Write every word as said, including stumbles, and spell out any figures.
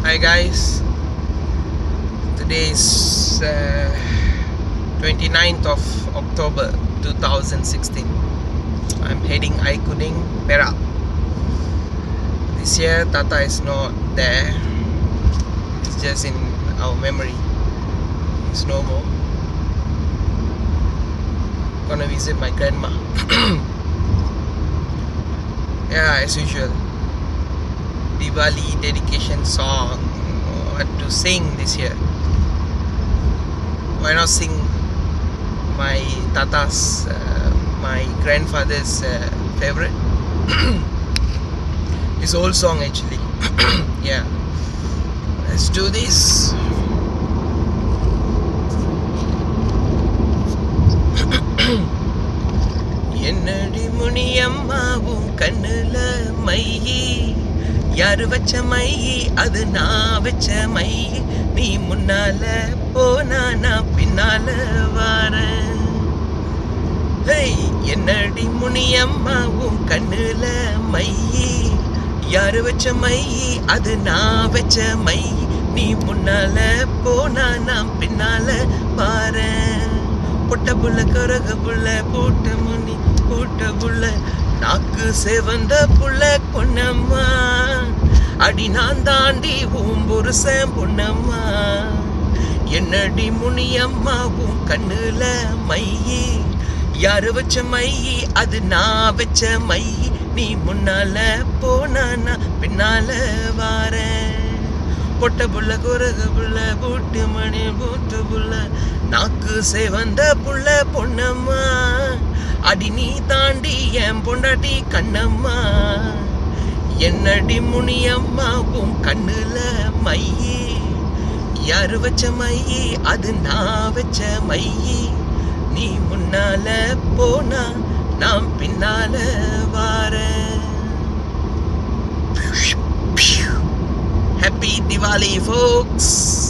Hi guys, today is uh, twenty-ninth of October two thousand sixteen. I'm heading Aikuning, Perak. This year Tata is not there. It's just in our memory. It's no more. Gonna visit my grandma. Yeah, as usual. Diwali dedication song. What to sing this year? Why not sing my Tata's, uh, my grandfather's uh, favorite? His old song actually. Yeah. Let's do this. என்னடி முனியம்மாவும் கண்ணுல மையி யாரு வச்ச மையி அது நான் வச்ச மையி நீ முன்னால போனா நான் பின்னால வாரேன். ஹேய் என்னடி முனியம்மாவும் கண்ணுல மையி யாரு வச்ச மையி அது நான் வச்ச மையி நீ முன்னால போனா நான் பின்னால வாரேன். பொட்ட புள்ள கரக புள்ள போட்ட முனி போட்ட புள்ள நாக்கு செவந்த புள்ள பொன்னம்மா அடி நான் தாண்டி ஊம்புருசன் பொன்னம்மா என்னடி முனியம்மா உன் கண்ணுல மையி யாரு வச்ச மையி அது நான் வச்ச மையி நீ முன்னால போனா நான் பின்னால வாரேன். பொட்ட புள்ள குரக புள்ள போட்டு மணி போட்டு புள்ள நாக்கு செவந்த புள்ள பொன்னம்மா அடி நீ தாண்டி என் பொண்டாட்டி கண்ணம்மா என்னடி முனியம்மா உன் கண்ணுல மையி யாரு வச்ச மையி அது நான் வச்ச மையி நீ முன்னால போனா நான் பின்னால வாரேன். Happy Diwali folks.